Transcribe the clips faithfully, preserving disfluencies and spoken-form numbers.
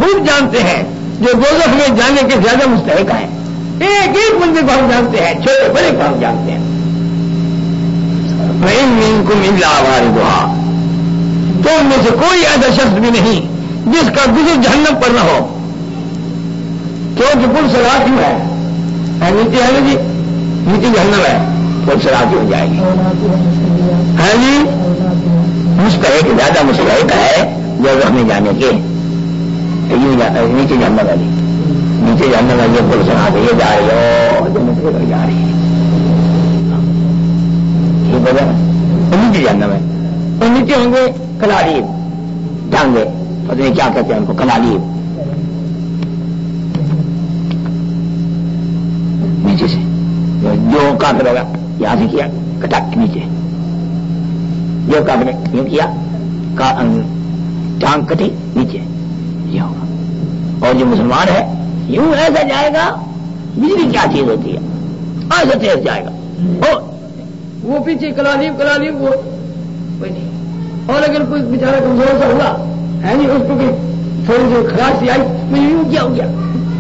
خوب جانتے ہیں جو دوزخ میں جانے کے زیادہ مستحق ہیں. ایک ایک بندے کو ہم جانتے ہیں, چھوٹے بڑے کو ہم جانتے ہیں. فَإِن مِّنكُمْ إِلَّا وَارِدُهَا, تو ان میں سے کوئی ایسا شخص بھی نہیں جس کا گزر جہنم پر نہ ہو. کیونکہ پل سرا کیوں ہے؟ نیچے ہے نا جی, نیچے جہنم ہے, پل سرا کی ہو جائے گی. ہے جی, مستحق زیادہ مستحق ہے جو ہمیں جانے کے. نیچے جہنم والی, نیچے جہنم والی پل سرا کے یہ جا رہی ہو, جنت کے جا رہی ہے. یہ بجا نیچے جہنم ہے. اور نیچے ہوں گے کلالیب, ڈانگے, پتہ نہیں کیا کہتے ہیں ان کو, کلالیب. نیچے سے جو کافر ہوگا یہاں سے کیا کٹک نیچے, جو کافر نے یوں کیا ٹانگ کٹی نیچے, یہ ہوگا. اور جو مسلمان ہے یوں ایسا جائے گا, بجلی کیا چیز ہوتی ہے, ایسا تیز جائے گا. اور وہ پیچھے کلالیب کلالیب وہ کوئی نہیں. اور اگر کوئی بیچارہ کمزور سا ہوا ہے نہیں, اس کو تھوڑی سی خراش سی آئی, میں یوں کیا ہو گیا,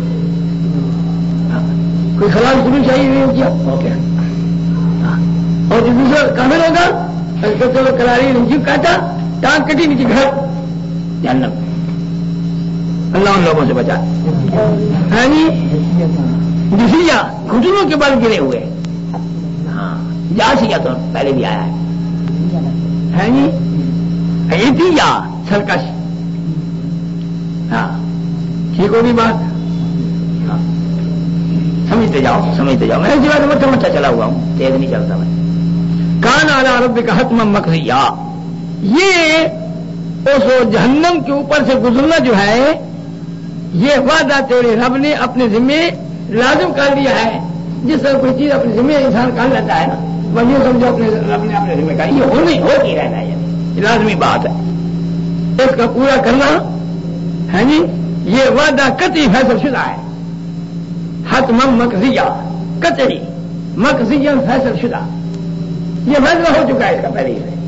کوئی خراش شروع چاہیے یوں کیا اوکے. اور جو دوسرا کامل ہوگا چلو کلاری نیچے کاٹا, ٹانگ کٹی نیچے گھر جہنم. اللہ ان لوگوں سے بچا. ہے نہیں جسیا گھٹنوں کے بل گرے ہوئے. ہاں جاسیا تو پہلے بھی آیا ہے نہیں, ایتیا سرکش. ہاں ٹھیک ہوگی بات, ہاں سمجھتے جاؤ سمجھتے جاؤ. میں اسی بات مٹھا مٹھا چلا ہوا ہوں, تیز نہیں چلتا میں. کان علی ربک حتما مقضیا, یہ اس جہنم کے اوپر سے گزرنا جو ہے یہ وعدہ تیرے رب نے اپنے ذمے لازم کر لیا ہے. جس طرح کوئی چیز اپنے ذمے انسان کر لیتا ہے نا, وہ یہ سمجھو اپنے رب نے اپنے ذمے کر, یہ ہونے ہو ہی رہنا ہے, یہ لازمی بات ہے. اس کا پورا کرنا ہے جی, یہ وعدہ قطعی فیصل شدہ ہے. حتما مقضیہ, قطعی مقضیہ فیصل شدہ, یہ فیصلہ ہو چکا ہے اس کا پہلے سے.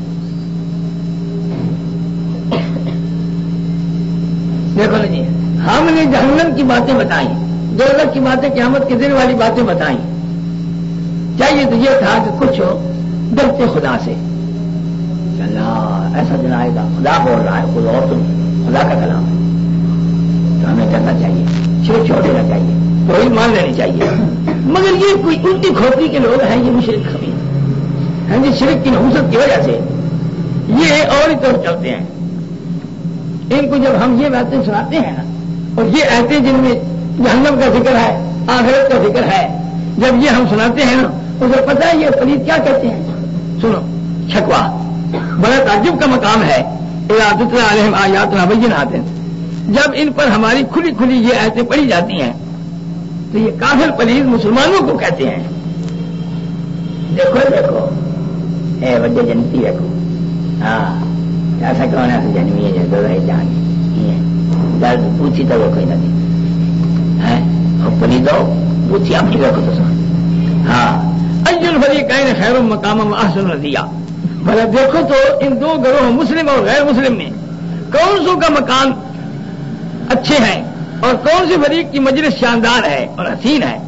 دیکھو نا جی, ہم نے جہنم کی باتیں بتائیں, دوزخ کی باتیں, قیامت کے دن والی باتیں بتائیں. چاہیے تو یہ تھا کہ کچھ ڈرتے خدا سے. اللہ ایسا دن آئے گا, خدا بول رہا ہے, خود اور تم خدا کا کلام ہے, تو ہمیں کرنا چاہیے, چھوڑ چھوڑ دینا چاہیے, توحید مان لینی چاہیے. مگر یہ کوئی الٹی کھوپڑی کے لوگ ہیں, یہ مشرک خبیث ہیں جی. شرک کی نحوست کی وجہ سے یہ اور ہی طرف چلتے ہیں. ان کو جب ہم یہ باتیں سناتے ہیں نا, اور یہ ایسے جن میں جہنم کا ذکر ہے, آخرت کا ذکر ہے, جب یہ ہم سناتے ہیں نا, اسے پتہ ہے یہ پلیت کیا کہتے ہیں. سنو, شکوا بڑا تعجب کا مقام ہے. اذا تتلی علیہم آیاتنا بینات, جب ان پر ہماری کھلی کھلی یہ آیتیں پڑھی جاتی ہیں تو یہ کافر پلیت مسلمانوں کو کہتے ہیں. دیکھو دیکھو اے وجہ جنتی دیکھو, ہاں ایسا کون ایسا جنمی ہے جو دو رہے جان درد پوچھی تو وہ کوئی نہ دی ہے, پلی دو پوچھی اپنی دیکھو تو سن. ہاں اجل فریقین خیر مقام و احسن ندیا, بھلا دیکھو تو ان دو گروہ مسلم اور غیر مسلم میں کون سو کا مکان اچھے ہیں, اور کون سی فریق کی مجلس شاندار ہے اور حسین ہے.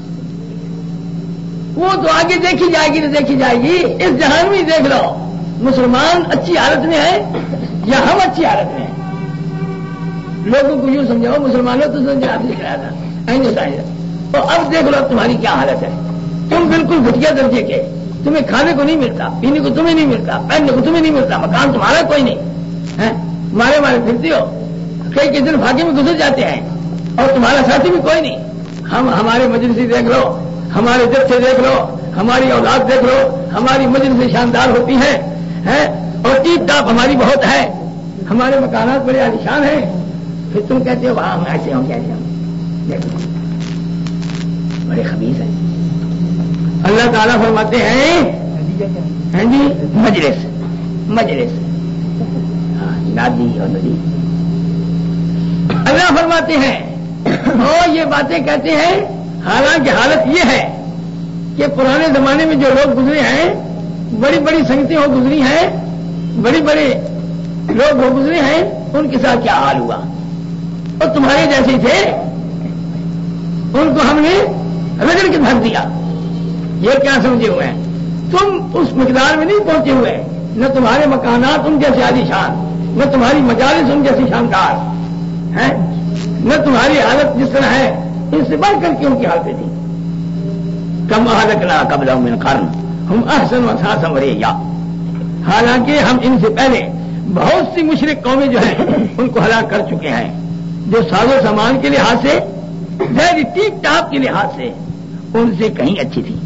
وہ تو آگے دیکھی جائے گی تو دیکھی جائے گی. اس جہان میں دیکھ لو مسلمان اچھی حالت میں ہے یا ہم اچھی حالت میں ہیں. لوگوں کو یوں سمجھاؤ مسلمانوں تو سمجھا آپ لکھ رہا تھا, تو اب دیکھ لو تمہاری کیا حالت ہے. تم بالکل گھٹیا درجے کے, تمہیں کھانے کو نہیں ملتا, پینے کو تمہیں نہیں ملتا, پہننے کو تمہیں نہیں ملتا, مکان تمہارا کوئی نہیں ہے, مارے مارے پھرتے ہو, کئی کئی دن پھاقے میں گزر جاتے ہیں, اور تمہارا ساتھی بھی کوئی نہیں. ہم ہمارے مجلسی دیکھ لو, ہمارے جتھے دیکھ لو, ہماری اولاد دیکھ لو, ہماری مجلسیں شاندار ہوتی ہیں, اور ٹیپ ٹاپ ہماری بہت ہے, ہمارے مکانات بڑے عالیشان ہیں. پھر تم کہتے ہو وہاں ہم ایسے ہوں کیسے ہوں, دیکھو بڑے خبیث ہیں. اللہ تعالیٰ فرماتے ہیں ہاں جی مجلس مجلس نادی اور ندی. اللہ فرماتے ہیں اور یہ باتیں کہتے ہیں, حالانکہ حالت یہ ہے کہ پرانے زمانے میں جو لوگ گزرے ہیں, بڑی بڑی سنگتیں ہو گزری ہیں, بڑی بڑے لوگ ہو گزرے ہیں, ان کے ساتھ کیا حال ہوا. اور تمہارے جیسے تھے ان کو ہم نے رگڑ کے دھر دیا. یہ کیا سمجھے ہوئے ہیں؟ تم اس مقدار میں نہیں پہنچے ہوئے. نہ تمہارے مکانات ان جیسے عالی شان، نہ تمہاری مجالس ان جیسی شاندار ہیں، نہ تمہاری حالت جس طرح ہے ان سے بڑھ کر کے ان کی حالتیں تھیں. کم اہلکنا قبلہم من قرن ہم احسن اثاثا ورئیا. حالانکہ ہم ان سے پہلے بہت سی مشرک قومیں جو ہیں ان کو ہلاک کر چکے ہیں، جو ساز و سامان کے لحاظ سے، غیر ٹیپ ٹاپ کے لحاظ سے ان سے کہیں اچھی تھی.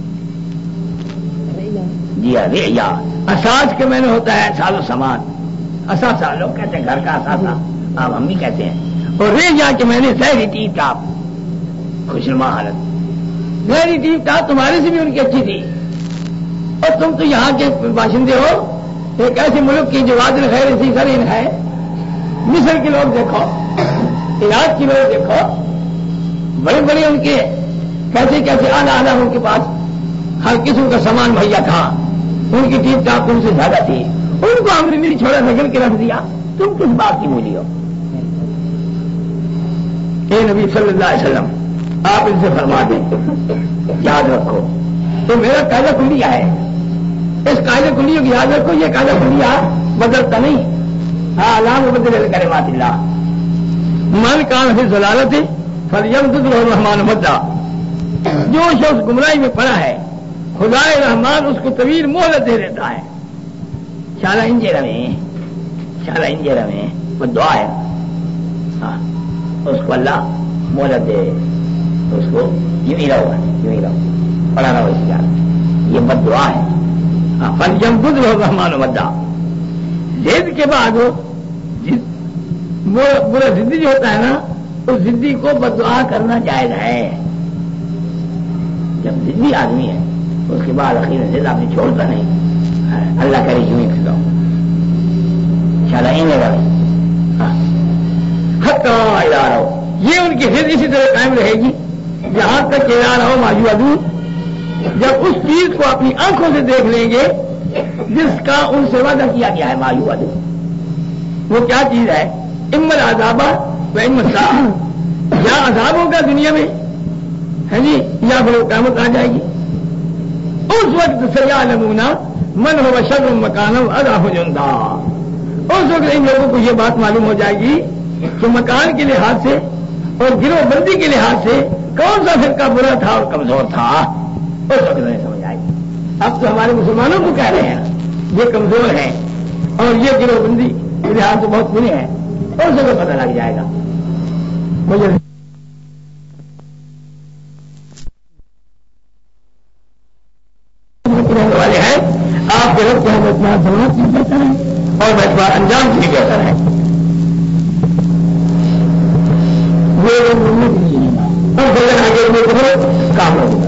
جی رعیا اساس کے میں نے ہوتا ہے ساز و سامان. اثاثہ لوگ کہتے ہیں گھر کا اثاثہ، آپ ہم بھی کہتے ہیں. اور رعیا کے میں نے ظاہری ٹیپ ٹاپ خوشنما حالت. ظاہری ٹیپ ٹاپ تمہارے سے بھی ان کی اچھی تھی. اور تم تو یہاں کے باشندے ہو ایک ایسے ملک کی جو وادی خیر اسی سرین ہے. مصر کے لوگ دیکھو، عراق کے لوگ دیکھو، بڑے بڑے ان کے کیسے کیسے اعلیٰ اعلیٰ ان کے پاس ہر قسم کا سامان مہیا تھا. ان کی ٹیپ ٹاپ ان سے زیادہ تھی. ان کو ہم نے میری چھوڑا رگڑ کے رکھ دیا. تم کس بات کی مولی ہو؟ اے نبی صلی اللہ علیہ وسلم آپ ان سے فرما دیں، یاد رکھو تو میرا قاعدہ کلیہ ہے. اس قاعدہ کلیہ کی یاد رکھو. یہ قاعدہ کلیہ بدلتا نہیں. ہاں علام بدل کلمات اللہ. من کان فی ضلالت فلیمدد له الرحمن مدا. جو شخص گمراہی میں پڑا ہے خدا رحمان اس کو طویل مہلت دے دیتا ہے. شالا انجے رہیں شالا انجے رہیں وہ دعا ہے. ہاں اس کو اللہ مہلت دے، اس کو یوں ہی رہو یوں ہی رہو پڑا رہو اس کا. یہ بد دعا ہے. ہاں فلیمدد له الرحمن مدا. زد کے بعد برا ضدی جو ہوتا ہے نا اس ضدی کو بد دعا کرنا جائز ہے. جب ضدی آدمی ہے اس کے بعد اخیر ضد آپ نے چھوڑتا نہیں. اللہ کرے یوں ہی کھلاؤ چلا ہی نہیں رہے. ہاں حق ادا رہو. یہ ان کی ضد اسی طرح قائم رہے گی جہاں تک ادا رہو ماجو ادو. جب اس چیز کو اپنی آنکھوں سے دیکھ لیں گے جس کا ان سے وعدہ کیا گیا ہے ماجو ادو. وہ کیا چیز ہے؟ امل عذابہ و ام الساعہ. یا عذاب ہوگا دنیا میں ہے جی، یا پھر قیامت آ جائے گی. اس وقت سیعلمون من هو شر مکانا واضعف جندا. اس وقت ان لوگوں کو یہ بات معلوم ہو جائے گی کہ مکان کے لحاظ سے اور گروہ بندی کے لحاظ سے کون سا فرقہ برا تھا اور کمزور تھا. اس وقت نہیں سمجھ آئے گی. اب تو ہمارے مسلمانوں کو کہہ رہے ہیں یہ کمزور ہیں اور یہ گروہ بندی کے لحاظ سے بہت برے ہیں. اس وقت پتہ لگ جائے گا. مجھے والے ہیں آپ کے رب کے ہم اتنا سماج کی بہتر ہے اور بہتر انجام کی بہتر ہے. کام ہوگا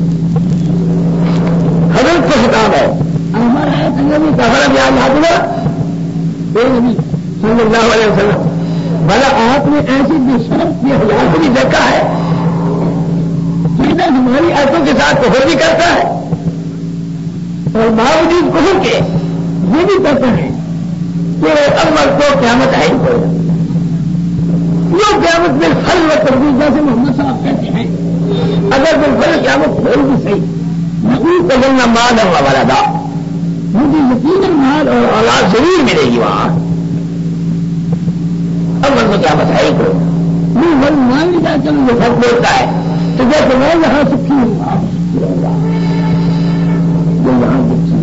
حضرت کو خطاب ہے. ہمارا ہے سنگمی کا فرق یاد یاد ہوا نبی صلی اللہ علیہ وسلم. بھلا آپ نے ایسی دشمن یہ ہزار کو بھی دیکھا ہے جنہیں ہماری آیتوں کے ساتھ کفر بھی کرتا ہے اور باوجود کفر کے یہ بھی کہتے ہیں کہ عمر کو قیامت ہے ہی کوئی. یہ قیامت میں پھل و تربیت جیسے محمد صاحب کہتے ہیں اگر کوئی پھل قیامت ہو بھی صحیح نہیں تو جننا مال ہے والا دا مجھے یقیناً مال اور اولاد ضرور ملے گی وہاں. عمر کو قیامت ہے ہی کوئی نہیں. من مان لی جائے چلو یہ فرق بولتا ہے تو جیسے میں یہاں سکھی ہوں وہاں جو یہاں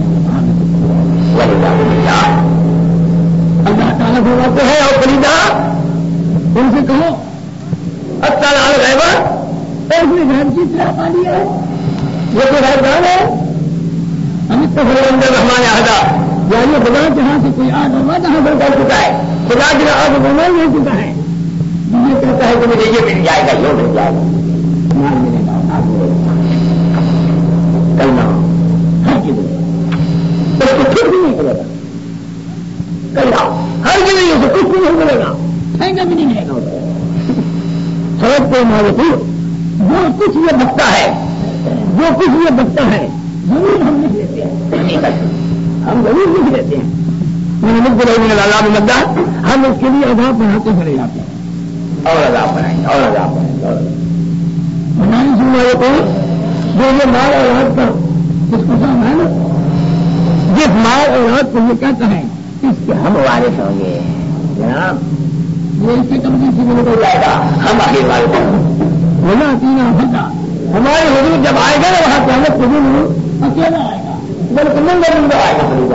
اللہ تعالیٰ سے بات ہے. اور خریدا ان سے کہو اچھا لال غیبہ اور اس نے گھر کی طرح پا لیا ہے. یہ تو غیبان ہے. ہم اس کو اندر ہمارے آدھا یعنی خدا جہاں سے کوئی آدھ ہوا جہاں پر کر چکا ہے خدا جہاں آدھ ہونا ہی ہو چکا ہے. یہ کہتا ہے کہ مجھے یہ مل جائے گا یہ مل جائے گا مال ملے گا مال ملے گا کل نہ ہر چیز اس کو پھر بھی نہیں ملے گا. کل آؤ ہر چیز نہیں اسے کچھ بھی نہیں ملے گا. پھینکا بھی نہیں ملے گا. سڑک پہ ہمارے کو جو کچھ یہ بکتا ہے جو کچھ یہ بکتا ہے ضرور ہم نہیں لیتے ہیں. ہم ضرور نہیں لیتے ہیں. میں نے مجھ کو لگنے لگا مدد ہم اس کے لیے عذاب بڑھاتے چلے جاتے ہیں. اور عذاب بنائیں گے اور عذاب بنائیں گے اور بنائی سن والے کو جو یہ مال اور رات کا جس کو کام ہے نا جس مال اور رات کو یہ کہتا ہے اس کے ہم وارث ہوں گے جناب یہ اس کی کمزی سے مل ہو جائے گا ہم آگے والے ہونا تینا ہوتا ہمارے حضور جب آئے گا وہاں قیامت کے دن اکیلا آئے گا بلکہ ننگا ننگا آئے گا خریدا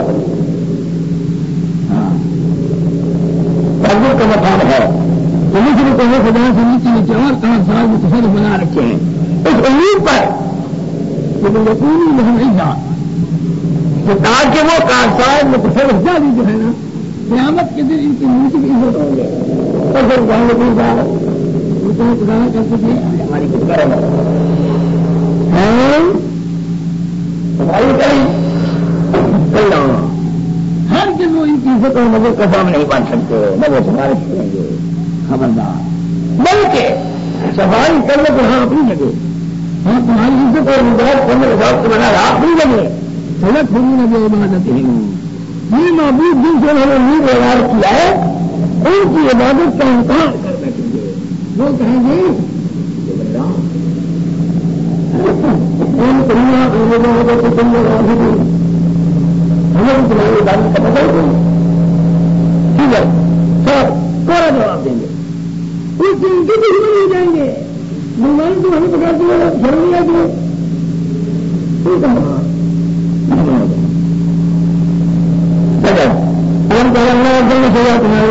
ہاں کا مقام ہے تو دوسرے کو وہ خدا سے نیچے نیچے اور کہاں سال میں تصرف بنا رکھے ہیں اس امید پر لیکن یقینی نہیں نہیں تھا کہ تاکہ وہ کاغذات میں تصرف جاری جو ہے نا قیامت کے دن ان کی نیچے کی عزت ہوں گے تو پھر جانے کی بات خدا کرتے تھے ہماری کچھ کرے گا ہماری کہیں ہر جن وہ ان کی عزت اور مزے کا کام نہیں بن سکتے نہ وہ سفارش کریں گے خبردار بلکہ سفارش کرنے کو ہاں اپنی جگہ ہاں تمہاری عزت اور مزاج کرنے کے بعد بنا رہا اپنی جگہ سڑک ہوئی نہ جو عبادت ہے یہ معبود جن سے انہوں نے نیو ویوہار کیا ہے ان کی عبادت کا انکار کر بیٹھیں گے وہ کہیں گے ہمیں تمہاری عبادت کا پتہ ہی ٹھیک ہے سر پورا جواب دیں گے اس دن کی بھی ہو جائیں گے موبائل تو ہمیں پکڑ دیا گھر نہیں آ گئے تمہارے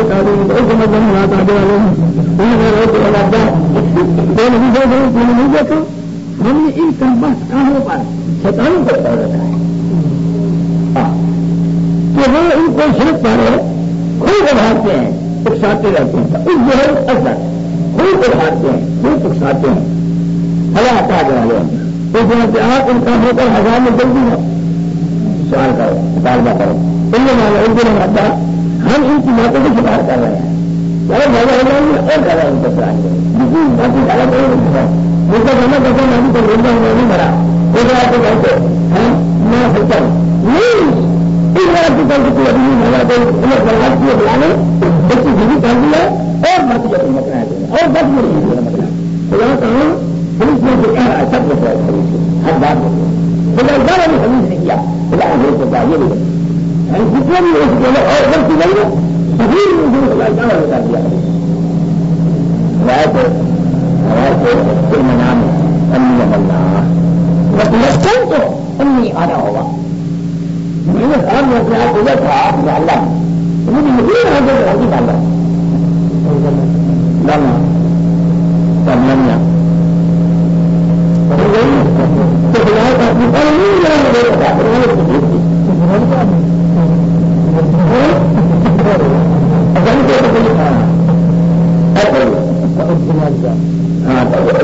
نہیں دیکھا ہم نے ان کمبخت کاموں پر شیطانوں پر پڑ رکھا ہے کہ وہ ان کو شرک پر خوب ابھارتے ہیں اکساتے رہتے ہیں اس ظہر اثر خوب ابھارتے ہیں خوب اکساتے ہیں ہلا ہٹا جا رہے ہیں اس طرح سے آپ ان کاموں پر ہزار میں جلدی ہے سوال کرو مطالبہ کرو ان میں ان دنوں میں ہم ان کی باتوں کو سدھار کر رہے ہیں بہت زیادہ ہو جائیں گے اور زیادہ ان کو سدھار کریں گے باقی زیادہ کریں گے اس کا کہنا کرتا ہوں ابھی تو روزہ میں نہیں بھرا وہ بات کو کہتے ہیں میں سوچا ہوں نہیں اس بات کی طرف سے ابھی نہیں بھرا تو انہیں برباد کیے بلانے اس کی جگہ کر دیا اور بات جب مکنا ہے اور بات میں نہیں دیا مکنا خدا کہاں پولیس نے جو کہہ رہا ہے سب بتا ہر بات خدا زیادہ بھی حدیث نے کیا خدا حضرت کو چاہیے بھی جتنے بھی اس کے اور غلطی نہیں ہے سبھی نے خدا زیادہ بتا دیا نام امی اللہ لکھن تو امی آنا ہوگا میں نے سام میں اپنے آپ بولا تھا اللہ مجھے مجھے آگے راضی ڈالا ڈالنا تب لمیا تو خدا کا اپنی پر نہیں ہاں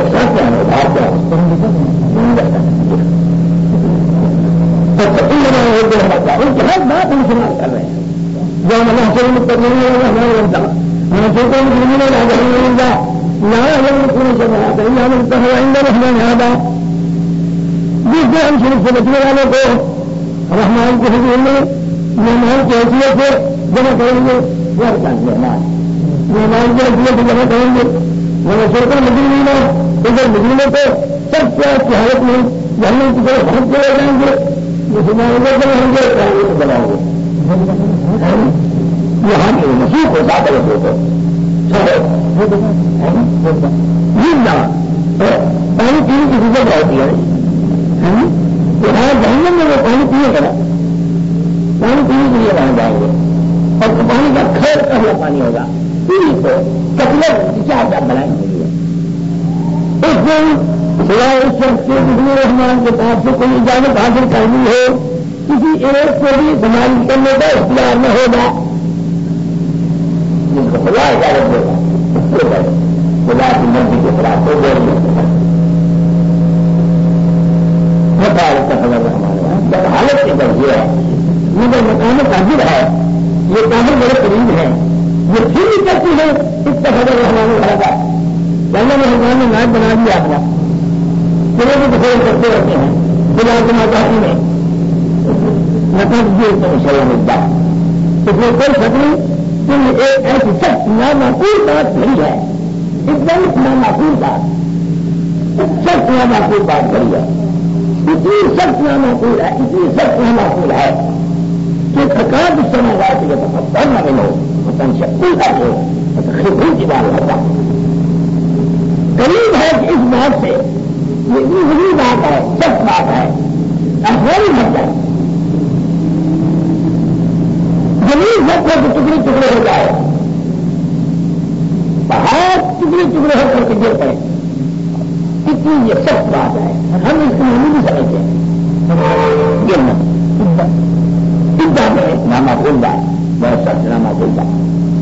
ان کی ہر بات ہم سنا کر رہے ہیں جو اللہ سے کرنے ہمارا بنتا ہمیں چھوٹے میں لگا پوری سے بنا کر رحمان یاد آ جس سے ہم شروع سے بچنے والوں کو رحمان کے حضور میں مہمان کی حیثیت سے جمع کریں گے وہ مہمان مہمان کی حیثیت سے جمع کریں گے میں سوچا مجرمین ادھر مجرموں کو سب پیاس کی حالت میں جہنم کی طرف ہم چلے جائیں گے مسلمان ادھر بنائیں گے بنائیں گے یہاں کی مسیح کو زیادہ رکھو کو پانی پینے کی ضرورت ہوتی ہے یہاں جہنم میں وہ پانی پیے گا پانی پینے کے لیے وہاں جائیں گے اور پانی کا خیر کا ہوا پانی ہوگا پینے کو کپلر چار چار بنائیں گے اس دن سوائے اس شخص کے بجلی رحمان کے پاس سے کوئی اجازت حاصل کرنی ہو کسی ایک کو بھی بیماری کرنے کا اختیار نہ ہوگا جس کو خدا اجازت دے گا خدا کی مرضی کے خلاف کوئی دیر نہیں ہوتا جب حالت کے درجے ہے مگر مقام قابل ہے یہ قابل بڑے قریب ہے یہ پھر بھی کرتی ہے اس کا خبر رحمان والا کا پہلے مہمان نے نائب بنا دیا اپنا پورے بھی دفعہ کرتے رہتے ہیں خدا کے ماضی میں نقد دیے تو مسئلہ مدعا اس میں کوئی شک نہیں کہ ایک ایسی سخت نامعقول بات نہیں ہے ایک دم اتنا معقول بات سب اتنا معقول بات کری ہے اتنی سب اتنا معقول ہے اتنی سب اتنا معقول ہے کہ تھکان اس سمے گا کہ پتہ نہ ملو پتن شکل کر دو خبر کی بات ہوتا قریب ہے کہ اس بات سے یہ اتنی بات ہے سب بات ہے افغانی بن جائے زمین سب کو ٹکڑے ٹکڑے ہو جائے پہاڑ ٹکڑے ٹکڑے ہو کر کے گر پڑے اتنی یہ سخت بات ہے ہم اس کو نہیں بھی سمجھتے ہیں گرنا اتنا میں نامہ بھول رہا ہے بہت سخت نامہ بھول رہا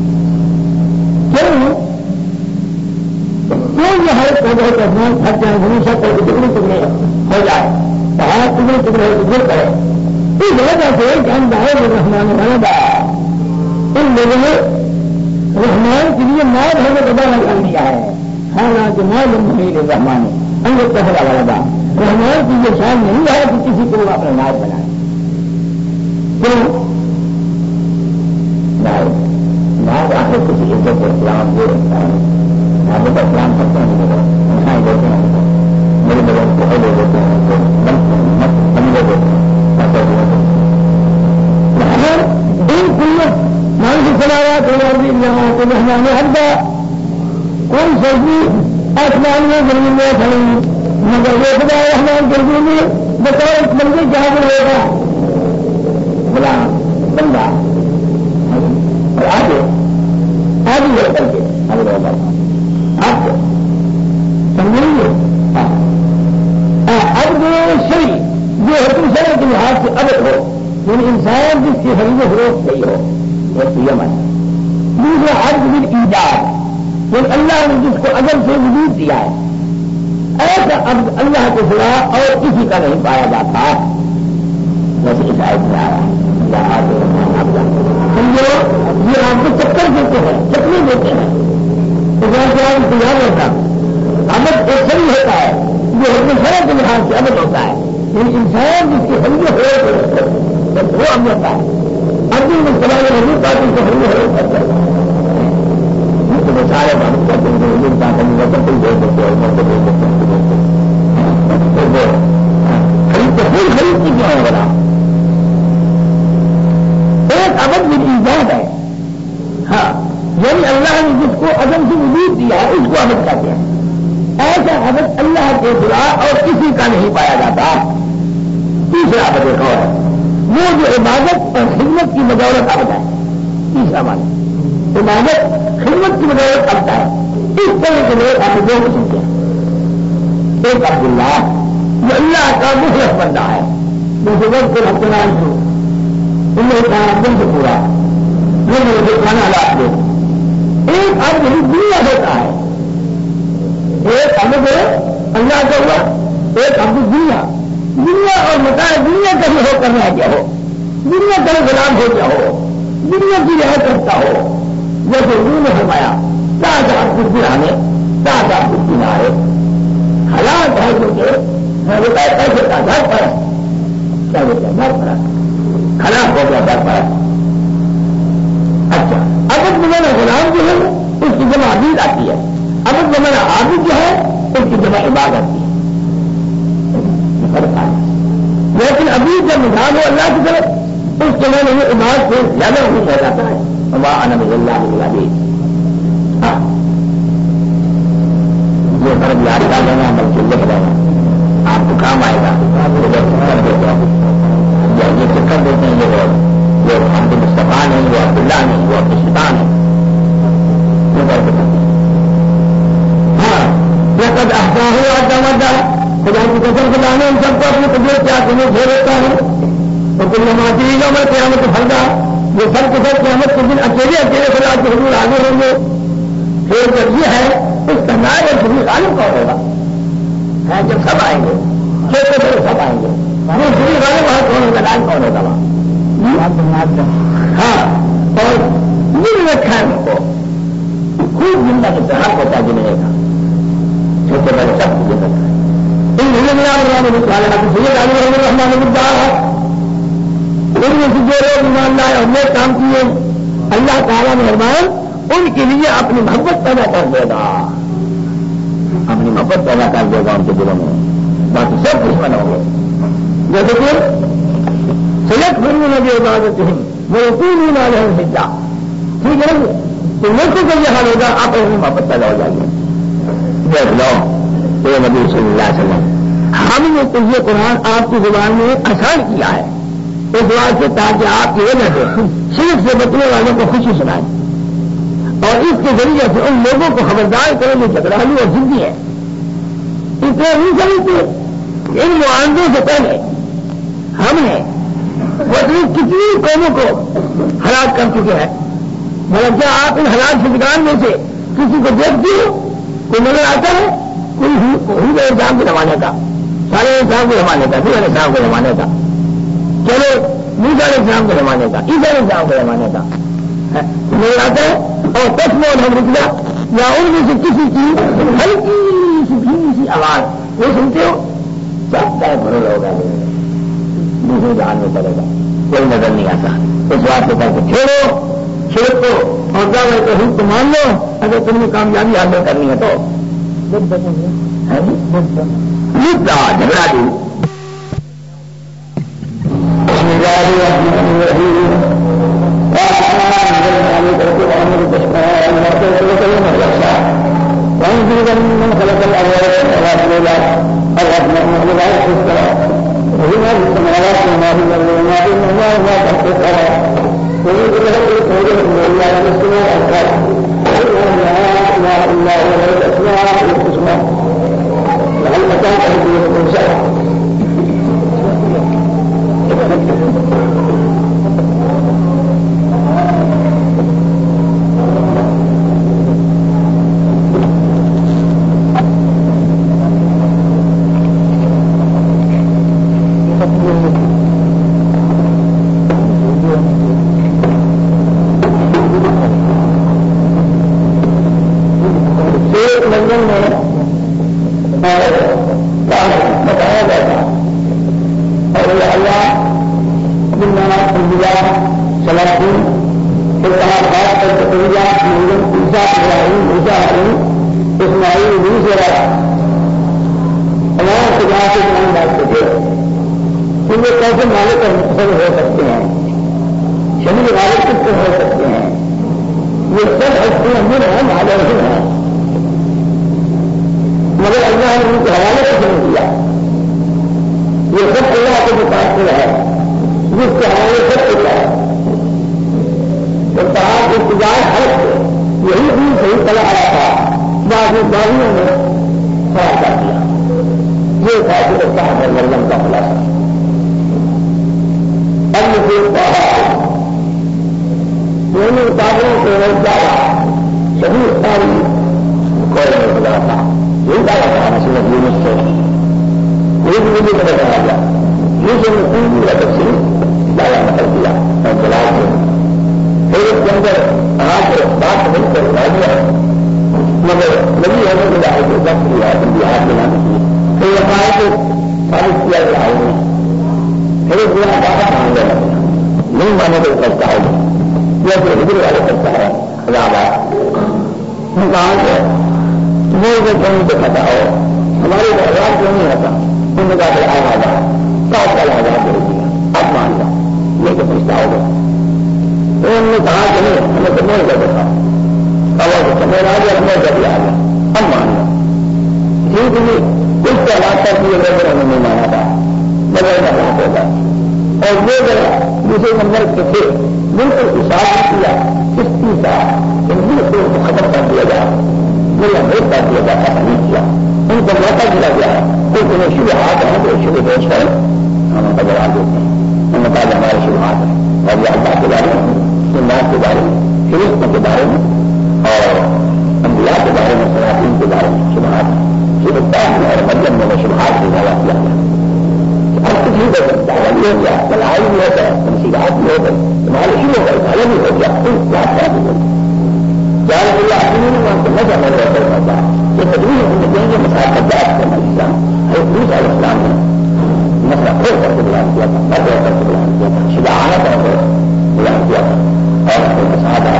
کیوں کیوں یہ ہے پودے کے اپنا تھک جائیں ہمیشہ کو ٹکڑے ٹکڑے ہو جائے پہاڑ ٹکڑے ٹکڑے ہو گر پڑے اس وجہ سے کہ ہم دائیں رحمان بنا ان لوگوں نے رحمان کے لیے موت ہونے کا بڑا کر دیا ہے حالانکہ موت نہیں رحمان انگت پہلا والا تھا رحمان کی یہ شان نہیں ہے کہ کسی کو اپنا نائب بنائے کیوں نائب آخر کسی عزت اسلام دے رکھتا ہے نائب کا اسلام کرتا نہیں ہوگا انسان دیتے ہیں میرے بغیر کو لے دیتے ہیں سمجھے دیتے ہیں رحمان حمدہ کون سوچی آسمان میں زمین میں کھڑی مگر یہ خدا رحمان کے دل میں بطور ایک بندے کیا ہوگا بلا بندہ اور آگے آگے لے کر کے آگے ہوگا آپ کو سمجھیں گے اب جو صحیح جو حکم شرع کے لحاظ سے ابد ہو یعنی انسان جس کی خرید و فروخت صحیح ہو وہ سیم ہے دوسرا عرض بل ایجاد یعنی اللہ نے جس کو اجل سے وجود دیا ہے ایسا اب اللہ کے سوا اور کسی کا نہیں پایا جاتا جیسے اس آیت میں آیا سمجھو یہ آپ کو چکر دیتے ہیں چکری دیتے ہیں تو جہاں انتظار ہوتا ابد ایک صحیح ہوتا ہے جو حکم شرع کے لحاظ سے ابد ہوتا ہے یعنی انسان جس کی حل ہو وہ اب ہوتا ہے اب بھی سوال نہیں پاتی تو حل ہو سارے بات کرتے ہیں کوئی دے دیتے خرید تو پھر خرید کی کیا ہوگا ایک ابد بھی ایجاد ہے ہاں یعنی اللہ نے جس کو عدم سے وجود دیا ہے اس کو ابد کہتے ہیں ایسا ابد اللہ کے سوا اور کسی کا نہیں پایا جاتا تیسرا ابد ایک اور ہے وہ جو عبادت اور خدمت کی بدولت ابد ہے تیسرا مان عبادت خدمت کی بدولت ابد ہے اس طرح کے لوگ آپ دو قسم کے ایک عبد اللہ جو اللہ کا مخلص بندہ ہے جیسے وقت کو حکمران ہو انہیں کہا دن سے پورا یہ میرے کھانا حالات دے ایک عبد ہی دنیا ہوتا ہے ایک عبد اللہ کا ہوا ایک عبد دنیا دنیا اور متاع دنیا کا ہی ہو کر رہ گیا ہو دنیا کا غلام ہو گیا ہو دنیا کی رہ کرتا ہو جیسے انہوں نے فرمایا تاج آپ کچھ دلانے تاج آپ کچھ کنارے حالات ہے جو کہ ہوتا ہے کیسے کا گھر پر کیا ہوتا ہے گھر پر خراب ہو گیا گھر پر اچھا ابد میرا غلام جو ہے اس کی جمع عبید آتی ہے ابد میرا عابد جو ہے اس کی جمع عبادت آتی ہے لیکن ابھی جب نظام ہو اللہ کی طرف اس کے لیے یہ عبادت سے زیادہ نہیں ہو جاتا ہے اللہ ہاں یہ فرق یاد کر لینا بلکہ لکھ لینا آپ کو کام آئے گا کر دیتے ہیں یا یہ چکر دیتے ہیں یہ لوگ یہ عبد مصطفیٰ نہیں وہ عبداللہ نہیں وہ عبد الشیطان ہے یہ کر دیتے ہیں ہاں یہ قد احسا ہوا جمع خدا کی قسم خدانے ان سب کو اپنی قدرت کیا تمہیں گھیر دیتا ہے تو کل نمازی گا میں قیامت پھلدا یہ سب کے ساتھ قیامت کے دن اکیلے اکیلے خدا کے حضور آگے ہوں گے پھر جب یہ ہے اس کا نائب اور شریف عالم کون ہوگا ہے جب سب آئیں گے چھوٹے بڑے سب آئیں گے وہ شریف عالم وہاں کون ہوگا نائب کون ہوگا وہاں ہاں اور مل رکھا ہے ان کو خوب زندہ کے سہارا ہوتا ہے جنہیں کا چھوٹے بڑے سب کو رکھا ہے ان میں سے جو لوگ ایمان لائے اور نیک کام کیے اللہ تعالیٰ مہربان ان کے لیے اپنی محبت پیدا کر دے گا محبت پیدا کر دے گا ان کے دلوں میں، باقی سب دشمن ہوں گے. جیسے کہ سلک بننے لگے عبادت ہی وہ پوری نہ رہے سجا، ٹھیک ہے تو ملکوں کا یہ حال ہوگا، آپ میں محبت پیدا ہو جائے گی. دیکھ لو اے نبی صلی اللہ علیہ وسلم، ہم نے تو یہ قرآن آپ کی زبان میں آسان کیا ہے اس بات سے تاکہ آپ کی وجہ سے شرک سے بچنے والوں کو خوشی سنائیں اور اس کے ذریعے سے ان لوگوں کو خبردار کریں جو جھگڑالو اور ضدی ہے. اتنے نہیں سمجھتے ان معاہدوں سے پہلے ہم نے مطلب کتنی قوموں کو ہلاک کر چکے ہیں. مطلب کیا آپ ان ہلاک شدگان میں سے کسی کو دیکھتی ہو؟ کوئی نظر آتا ہے؟ کوئی ہو گئے انسان کے زمانے کا، سارے انسان کے زمانے کا، پھر انسان کے زمانے کا، چلو موسیٰ علیہ السلام کے زمانے کا، عیسیٰ علیہ السلام کے زمانے کا نظر آتا ہے. اور تک میں ہم رکیا یا ان میں سے کسی کی ہلکی سی دھیمی سی آواز وہ سنتے ہو سب طے بھرل ہوگا، دوسرے جہان میں پڑے گا، کوئی نظر نہیں آتا. اس بات کو کہتے چھوڑو چھوڑو اور کیا میں کہوں تو مان لو اگر تم نے کامیابی حاصل کرنی ہے تو جھگڑا دی.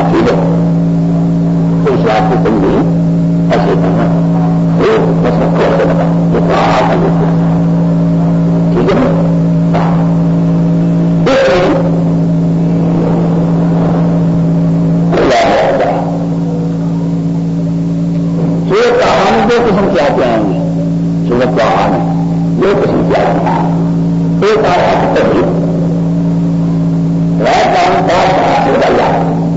ایسے کرنا ایک مسئلہ دو قسم کے آتے آئیں گے سورت کو آنے دو قسم کے آتے ہیں ایک آیا تبھی رات کام پاس سے اللہ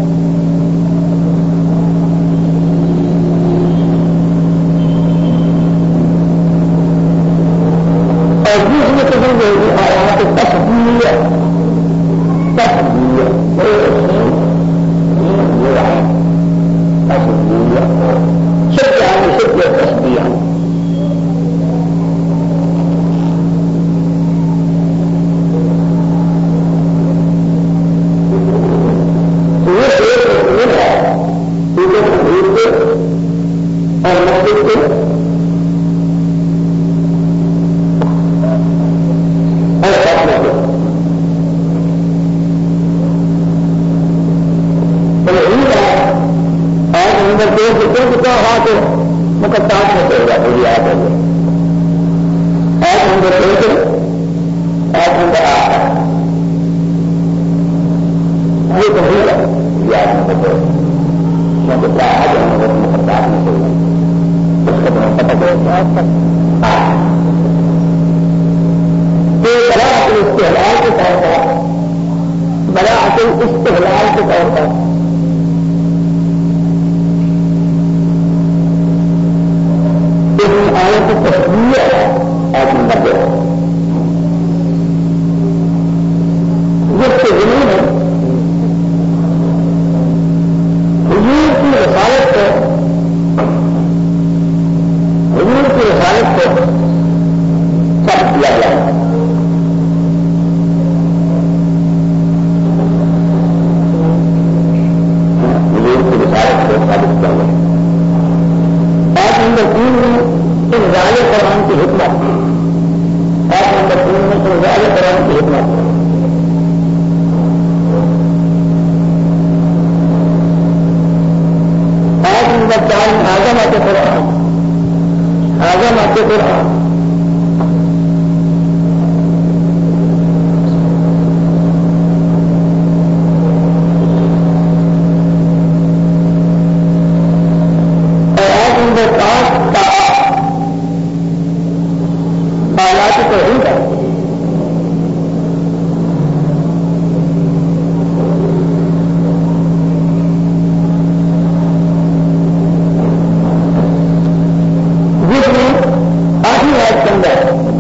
اور دوسری قسم جو ہے آیا تو تصویر تصویر تصویر شکل آنے شکل تصویر اور مسجد کے اور ساتھ کے آج اندر دو کتنے کتنا ہوا تو مقدات میں چل گیا پوری آج ہے آج اندر دو کے آج اندر آ یہ تو ہی ہے یہ آج اندر دو کیونکہ کیا آج اندر مقدات میں چل گیا اس کا تمہیں پتہ کرے یہ بڑا عقل استحلال کے طور پر بڑا عقل استحلال کے طور پر آیت کی تصویر ہے آج نمبر دو جس کے ضمن میں حضور کی رسالت کو حضور کی رسالت کو ثابت کیا گیا ہے حضور کی رسالت کو ثابت کیا گیا آج نمبر تین میں انزال قرآن کی حکمت آج نمبر تین میں انزال قرآن کی حکمت آج نمبر چار میں عظمت قرآن عظمت قرآن اور آج نمبر پانچ کا حالات توحید ہے جس میں آخری آیت کے اندر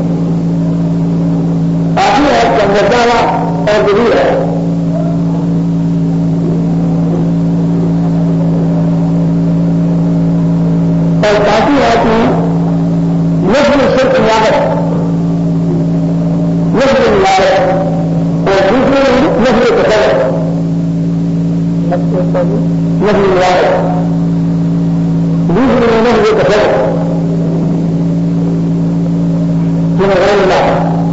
آخری آیت کے اندر دعویٰ اور ضرور ہے اور کافی آیت میں نظم شرک نیابت نظر الولایت اور دوسرے نظر تصور نظر الولایت دوسرے نظر تصور من غیر اللہ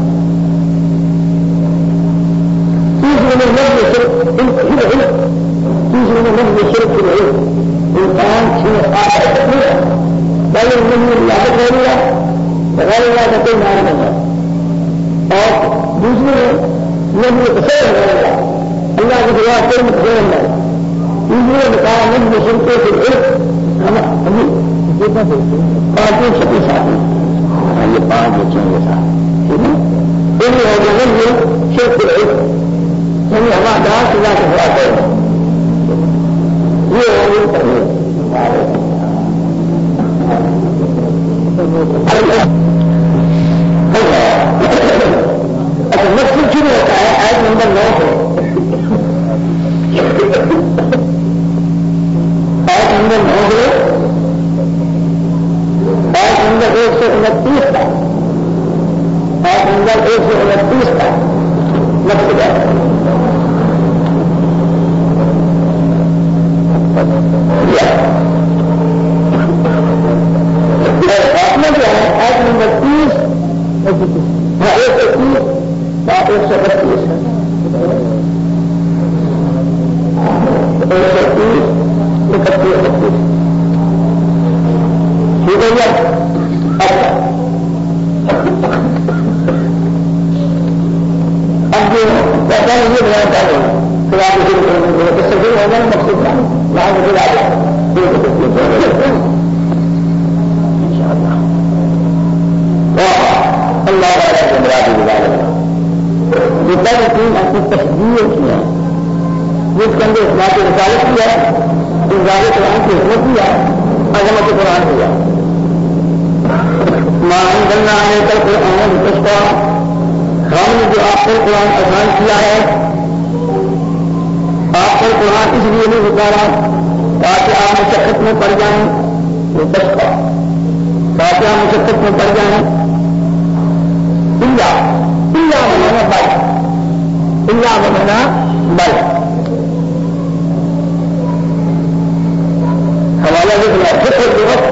تیسرے میں نظر شرک العلم تیسرے میں نظر شرک العلم انسان چھے آتا ہے پہلے نظر اللہ غیر اللہ غیر اللہ کا کوئی معنی نہیں ہے اور دوسرے نظر تصور ہے اللہ کی دعا کوئی متصور ہے تیسرے نے کہا نظر شرکے کے علم پانچ چھپی ساتھی یہ پانچ بچوں کے ساتھ ٹھیک ہے یہ ہو گیا نظر شرک کے علم یعنی ہمارا دار سزا کے خلاف ہے یہ ہو گئی اچھا مقصد شروع ہوتا ہے آیت نمبر نو سے آیت نمبر نو سے آیت نمبر ایک سو انتیس کا آیت نمبر ایک سو انتیس کا مقصد ہے میں جو ہے آیت نمبر تیس ہاں ایک سو تیس بات ایک سو بتیس ایک سو تیس اکتیس بتیس ٹھیک ہے اچھا یہ بیان کر رہے ہیں پھر آپ اسی کو شروع ہو جائے مقصود کا وہاں مجھے آ جائے ان شاء اللہ اللہ تعالیٰ کے مرادی گزارے جتنا بھی تین اپنی تصدیق کی ہے جس کے اندر اسلام کی رسالت کی ہے انزال قرآن کی حکمت کی ہے عظمت قرآن کی ہے ماں انزلنا علیک القرآن لتشقى ہم نے جو آپ کو قرآن آسان کیا ہے آپ کو قرآن اس لیے نہیں اتارا تاکہ آپ مشقت میں پڑ جائیں لتشقى تاکہ آپ مشقت میں پڑ جائیں اللہ اللہ بنانا بل اللہ بنانا بل حوالہ لکھ لیا فکر وقت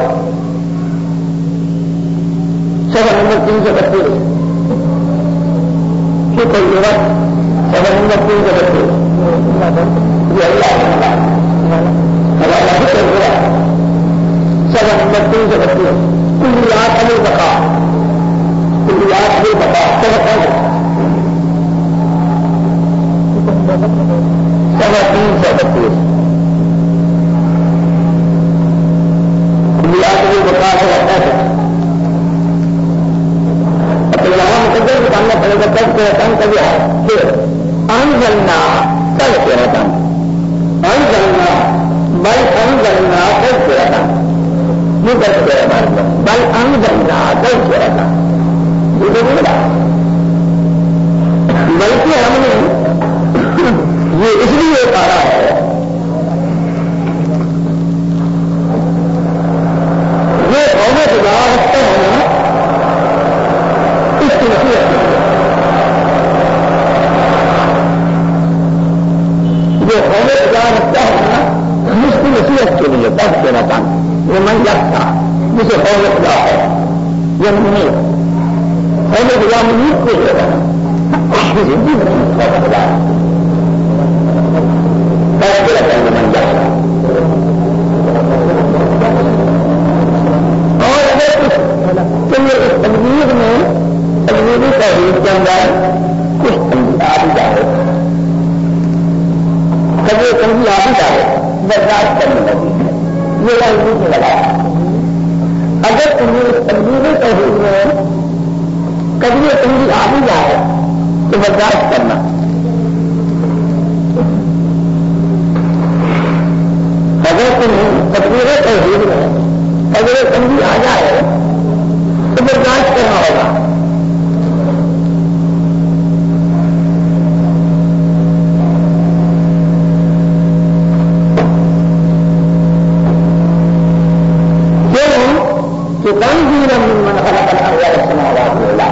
سفر نمبر تین سو بتیس فکر وقت سفر نمبر تین سو بتیس یہ اللہ حوالہ فکر وقت سفر نمبر تین سو بتیس کلیات علی بقا کلیات علی بقا سفر سفر تین سو بتیس کلیات علی بقا سے رہتا ہے یہاں مقدر بتانا پڑے گا تب کے رقم کا یہ ہے کہ انزلنا تب کے رقم انزلنا بل انزلنا تب کے رقم یہ تب کے رقم بل انزلنا تب کے رقم یہ تو بولا بلکہ ہم نے یہ اس لیے پارا ہے یہ قوم خدا رکھتے ہیں جو قوم خدا رکھتا ہے نا اس کی نصیحت کے لیے تب کے رقم یہ من رکھتا جسے قوم خدا ہے یہ منیر قوم خدا منیر کو لے رہا زندگی میں قوم خدا تب کے رقم یہ من رکھتا اور اگر کچھ اس تنویر میں تنویری توحید کے اندر کچھ تنگی آ بھی جائے کبھی تنگی آ بھی جائے برداشت کرنے لگی ہے یہ لازمی سے لگا اگر تنویری توحید میں کبھی تنگی آ بھی جائے تو برداشت کرنا اگر تنویری توحید میں اگر تنگی آ جائے تو برداشت کرنا ہوگا تنزيلا ممن خلق الارض والسماوات والارض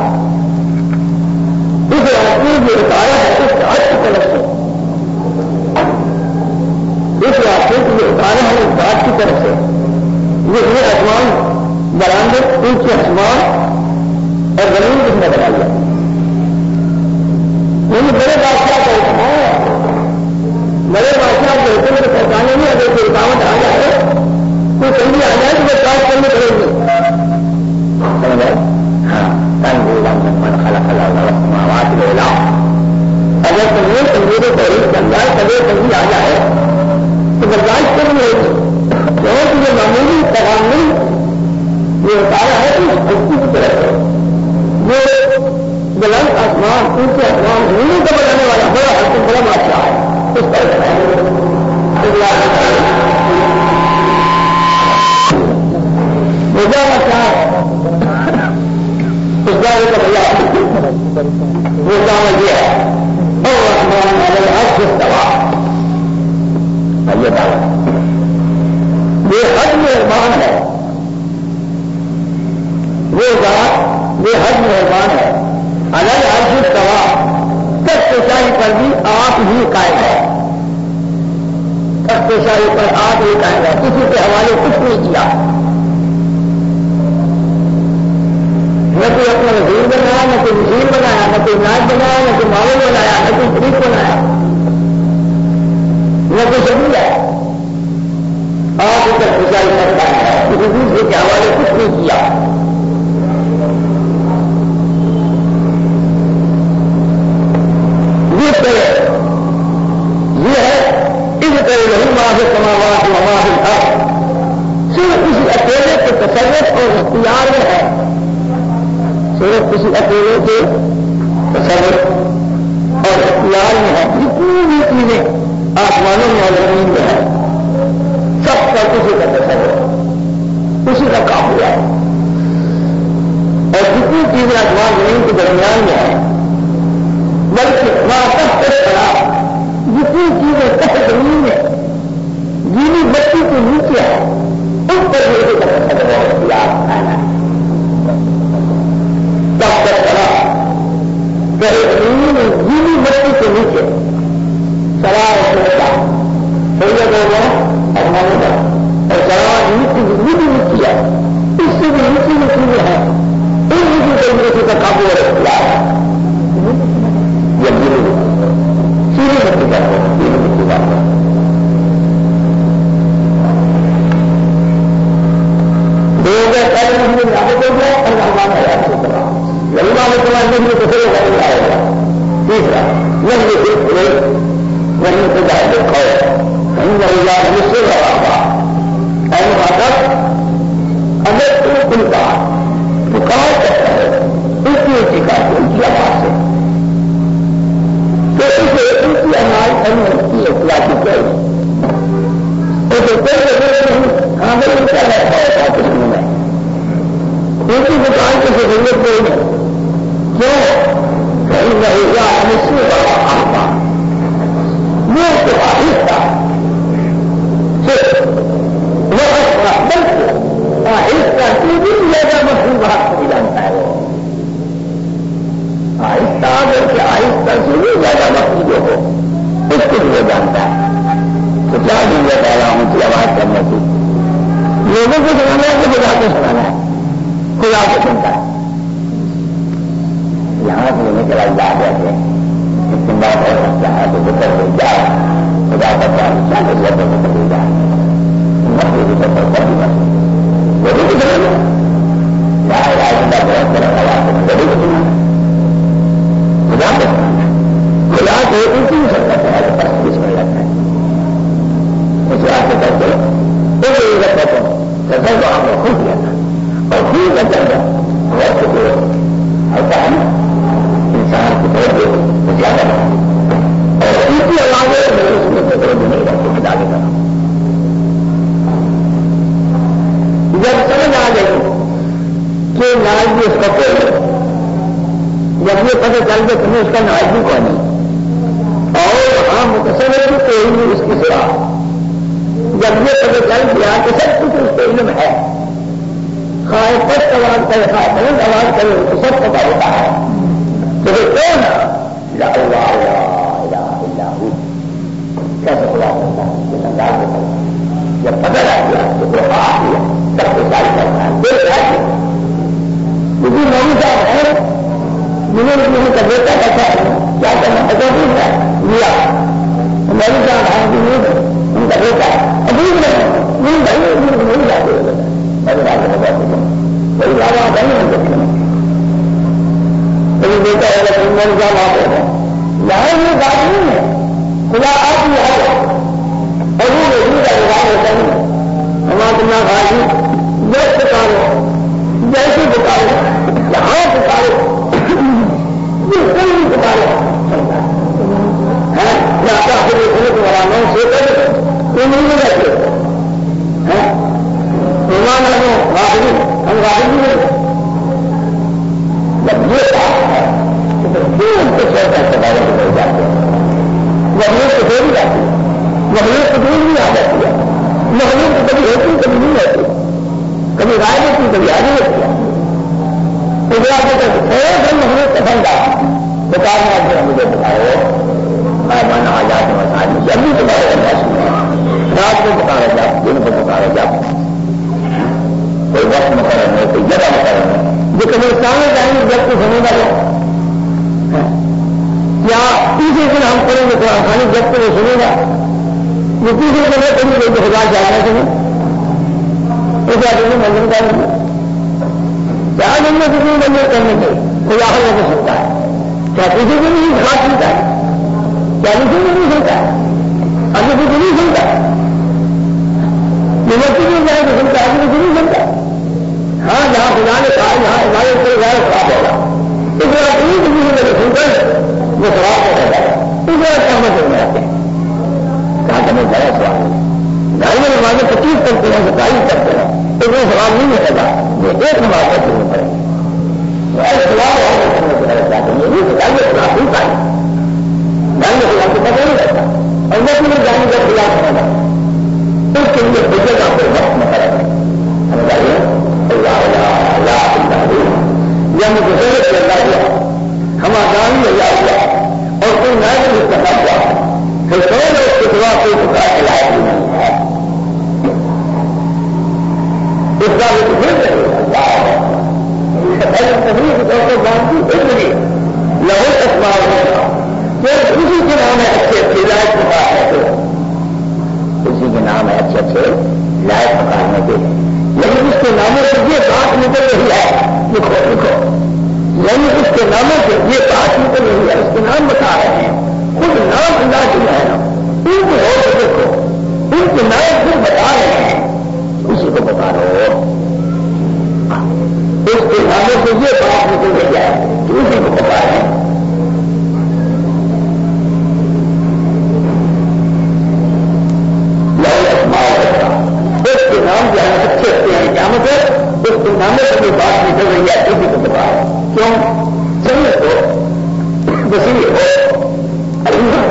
اس راستے جو اتارا ہے اس ذات کی طرف سے اس راستے کو جو اتارا ہے اس ذات کی طرف سے یہ ہے آسمان برآمد اونچے آسمان اور زمین کس نے بنا لیا یعنی بڑے بادشاہ کا حکم ہے بڑے بادشاہ کے حکم سے پہچانے میں اگر کوئی رکاوٹ آ جائے کوئی تنگی آ جائے تو وہ کام کرنی پڑے گی ہاں تنزیلا ممن خلق الارض والسماوات والارض اگر تنویر تنویر توحید بن جائے کبھی تنگی آ جائے تو برداشت کرنی ہوگی کیونکہ یہ معمولی پیغام نہیں یہ اتارا ہے اس ہستی کی طرف سے یہ بلند آسمان اونچے آسمان زمین کو بنانے والا بڑا حکم بڑا بادشاہ ہے اس پر مجھے بادشاہ اس دعوے کا بھیا وہ دعوی یہ ہے اور رحمان علیہ العرش استوى یہ دعوی یہ حج مہربان ہے وہ ذات یہ حج مہربان ہے علیہ العرش استوى تخت شاہی پر بھی آپ ہی قائم ہے تخت شاہی پر آپ ہی قائم ہے کسی کے حوالے کچھ نہیں کیا نہ کوئی اپنا وزیر بنایا نہ کوئی وزیر بنایا نہ کوئی نائب بنایا نہ کوئی معاون بنایا نہ کوئی شریف بنایا نہ کوئی شریف ہے آپ اس کا خوشحالی کرتا ہے کسی دوسرے کے حوالے کچھ نہیں کیا یہ کسی اکیلے کے تصور اور اختیار میں ہے جتنی بھی چیزیں آسمانوں میں اور زمین میں ہے سب کا کسی کا تصور اسی کا قابو ہے اور جتنی چیزیں آسمان زمین کے درمیان میں ہے بلکہ وہاں سب سے بڑا جتنی چیزیں تحت زمین میں جیلی بچی کے نیچے ہے اس پر یہ کا تصور اور اختیار آنا ہے سب سے بڑا زمین میں جیلی بچی کے نیچے سوال ہوگا سید ہوگا ارمان ہوگا اور سوال نیچے بھی نیچی ہے اس سے بھی نیچی میں چیزیں ہیں ان نیچی طریقے کا قابو اور اختیار ہے یہ جیلی سیدھی بچی کا سیدھی بچی کا دو ہزار پہلے مہینے لاگت ہو گیا اور رحمان ہے غریبہ میں تمہارے لیے تو صرف غریب آئے گا تیسرا یہ وہیں سے جائے دیکھو کہیں غریبہ مجھ سے لگا ہوا اہم حاضر اگر تو ان کا پکار کرتا ہے اس کی اونچی کا ان کی آواز سے تو اسے ان کی آواز کرنے کی احتیاطی چاہیے اسے کوئی ضرورت نہیں حاضر ان کا رہتا ہے کچھ نہیں ہے ان کی دکان کی ضرورت کوئی نہیں کیوں کہیں غریبہ مجھ سے لگا ہوا وہ تو آہستہ وہ بلکہ آہستہ کی بھی زیادہ مشہور بات نہیں جانتا ہے وہ آہستہ بلکہ آہستہ سے بھی زیادہ مشہور جو ہو اس کو بھی وہ جانتا ہے تو کیا دیا جا رہا ہوں کی آواز کرنے کی لوگوں کو سنانا ہے کہ خدا کو سنانا ہے خدا کو سنتا ہے یہاں سے لینے کے بعد یاد رکھے بات ہو سکتا ہے تو بہتر ہو جائے خدا کا کیا کیا ضرورت ہے تو مل جائے نقل بھی سفر کر دیا وہ بھی کچھ نہیں چاہے آئندہ بہت طرح کا بات ہے وہ بھی کچھ نہیں خدا کو خدا کو ایک ہی سکتا ہے تو بس کس میں رکھتا ہے اس بات سے کرتے ایک ہی رکھتا تو سفر کو آپ نے خود کیا تھا اور خود کا چلتا بہت کچھ ایسا ہے نا انسان کی طرف زیادہ اور اسی علاوہ میرے اس میں سے نہیں رہتے خدا کے طرف جب سمجھ آ گئی کہ ناج بھی اس کا کوئی جب یہ پتہ چل گیا تمہیں اس کا ناج بھی کوئی نہیں اور ہاں متصور بھی کوئی نہیں اس کی سوا جب یہ پتہ چل گیا کہ سب کچھ اس کے علم ہے خواہ پست آواز کرے خواہ بلند آواز کرے تو سب پتہ ہوتا ہے تو وہ کون ہے لا اللہ لا الہ الا ہو کیسے خدا کرتا ہے اس انداز میں کرتا ہے جب پتہ لگ گیا تو وہ آ گیا سب کو ساری کرتا ہے دیر رہا ہے کیونکہ مولوی صاحب ہے جنہوں نے کسی کا بیٹا کرتا ہے کیا کرنا ایسا نہیں ہے لیا مولوی صاحب ہے ان کا بیٹا ابھی نہیں نہیں بھائی نہیں جاتے بڑی بات ہے بڑی بات نہیں ہو سکتی کبھی بیٹا ہے لیکن مول جا آتے ہیں یہاں یہ بات نہیں ہے خدا آپ ہی آ جائے اور وہ وزیر کا رواج ہوتا نہیں ہمارا تمہارا بھائی جب پکارو جیسے پکارو جہاں پکارو جس کوئی بھی پکارو ہے جاتا پھر تمہارا نام سے کرے تو نہیں رہتے ایمان ہم راہی ہم راہی نہیں جب یہ بات ہے تو پھر ان کو چھوٹا کے بارے میں ہو جاتے ہیں وہیت تو دے بھی جاتی ہے وہیت تو دور بھی آ جاتی ہے وہیت تو کبھی ہوتی کبھی نہیں ہوتی کبھی رائے ہوتی کبھی آگے ہوتی ہے تو وہ آپ کو تھوڑے سے محنت پسند آ بتا رہے ہیں مجھے بتاؤ میں مانا آ جاتا ہوں آدمی جلدی تمہارے اندر سننا رات کو پکارا جاؤ دن کو پکارا جاؤ کوئی وقت مقرر ہے کوئی جگہ مقرر ہے جو کبھی سامنے جائیں گے جب کو سنے گا کیا تیسرے دن ہم کریں گے تو آسانی جب کو وہ سنے گا یہ تیسرے دن ہے کبھی کوئی خدا جانا چاہیے تو کیا کریں منظر کریں گے کیا دن میں کسی منظر کرنے کے کوئی آخر ہو سکتا ہے کیا کسی کو نہیں خاص سنتا ہے کیا کسی کو نہیں سنتا ہے آگے کسی نہیں سنتا ہے یونیورسٹی میں جائے تو سنتا ہے آگے کسی نہیں سنتا ہے ہاں جہاں خدا نے کہا جہاں عبادت کرے گا خراب ہوگا میں بڑا سوال ہے. گھر میں نمازیں پچیس کرتے ہیں ستائیس کرتے ہیں تو وہ سوال نہیں ہوتا یہ ایک نماز کا کرنا پڑے گا. سوال ہے یہ نہیں بتائیے خلاف نہیں پائے گھر میں خلاف کو پتہ نہیں کرتا اور میں تمہیں جانے کا خلاف ہونا اس کے لیے بجے کا کوئی وقت نہ کرے گا. ہم جائیے اللہ اللہ یا مجھے ضرورت لگا دیا ہم آسان لگا دیا اور کوئی نئے بھی کرنا ہوا پھر سو لوگ اس کے خلاف کوئی پکار کے لائق بھی نہیں ہے. اس کا بھی پھر تبلیغ کے طور پر جانتی پھر بھی لہو اسماء ہوگا پھر اسی کے نام ہے اچھے اچھے لائق پکار ہے اسی کے نام ہے اچھے اچھے لائق پکارنے کے لیکن اس کے ناموں سے یہ بات نکل رہی ہے لکھو لکھو یعنی اس کے ناموں سے یہ بات نکل رہی ہے اس کے نام بتا رہے ہیں خود نام اللہ کی ہے نا ان کو ہو تو دیکھو ان کے نام خود بتا رہے ہیں اسی کو بتا رہے ہو اس کے ناموں سے یہ بات نکل رہی ہے کہ اسی کو بتا رہے ہیں. اس کے نام جو ہے اچھے اچھے ہیں کیا مطلب اس کے ناموں سے یہ بات نکل رہی ہے اسی کو بتا رہے ہیں. کیوں سمجھ ہو وسیع ہو علیم ہو